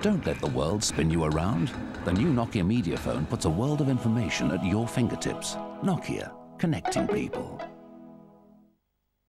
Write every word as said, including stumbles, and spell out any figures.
Don't let the world spin you around. The new Nokia Media Phone puts a world of information at your fingertips. Nokia, connecting people.